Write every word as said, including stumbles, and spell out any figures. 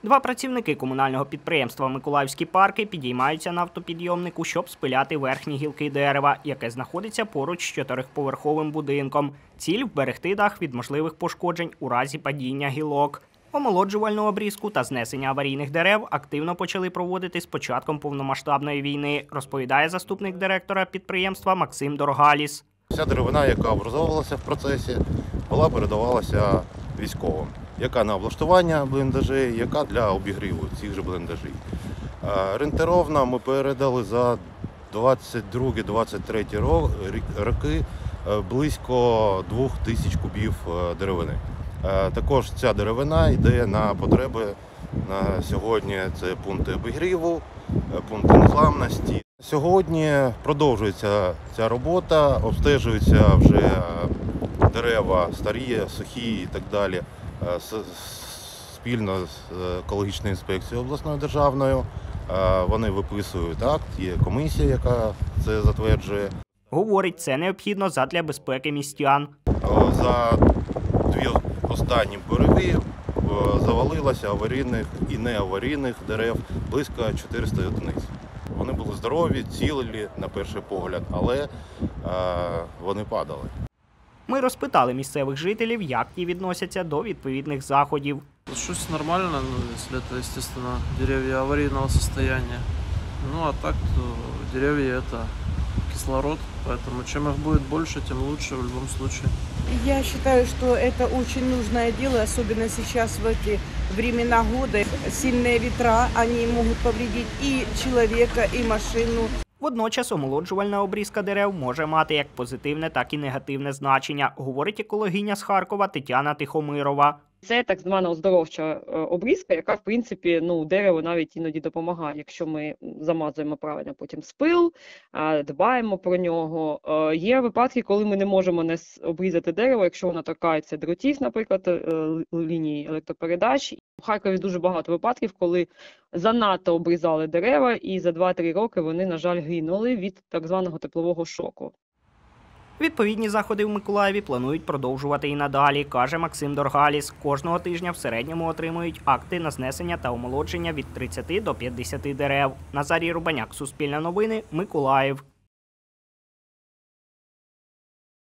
Два працівники комунального підприємства «Миколаївські парки» підіймаються на автопідйомнику, щоб спиляти верхні гілки дерева, яке знаходиться поруч з чотириповерховим будинком. Ціль – вберегти дах від можливих пошкоджень у разі падіння гілок. Омолоджувальну обрізку та знесення аварійних дерев активно почали проводити з початком повномасштабної війни, розповідає заступник директора підприємства Максим Доргаліс. Вся деревина, яка образовувалася в процесі, була передавалася військовим. Яка на облаштування бліндажей, яка для обігріву цих же бліндажів. Орієнтовно ми передали за двадцять другий - двадцять третій роки близько двох тисяч кубів деревини. Також ця деревина йде на потреби на сьогодні. Це пункти обігріву, пункти незламності. Сьогодні продовжується ця робота, обстежуються вже дерева старі, сухі і так далі. Спільно з екологічною інспекцією обласною державною. Вони виписують акт, є комісія, яка це затверджує. Говорить, це необхідно задля безпеки містян. За дві останні пориви завалилося аварійних і неаварійних дерев близько чотириста одиниць. Вони були здорові, цілі на перший погляд, але вони падали. Ми розпитали місцевих жителів, як ті відносяться до відповідних заходів. Щось нормально, ну, если это, естественно, деревья аварийного состояния. Ну, а так, то деревья – это кислород, поэтому чем их будет больше, тем лучше в любом случае. Я считаю, что это очень нужное дело, особенно сейчас в эти времена года. Сильные ветра, они могут повредить и человека, и машину. Водночас омолоджувальна обрізка дерев може мати як позитивне, так і негативне значення, говорить екологиня з Харкова Тетяна Тихомирова. Це так звана оздоровча обрізка, яка, в принципі, ну, дереву навіть іноді допомагає, якщо ми замазуємо правильно потім спил, дбаємо про нього. Є випадки, коли ми не можемо не обрізати дерево, якщо воно торкається дротів, наприклад, лінії електропередач. У Харкові дуже багато випадків, коли занадто обрізали дерева і за два-три роки вони, на жаль, гинули від так званого теплового шоку. Відповідні заходи в Миколаєві планують продовжувати і надалі, каже Максим Доргаліс. Кожного тижня в середньому отримують акти на знесення та омолодження від тридцяти до п'ятдесяти дерев. Назарій Рубаняк, Суспільне новини, Миколаїв.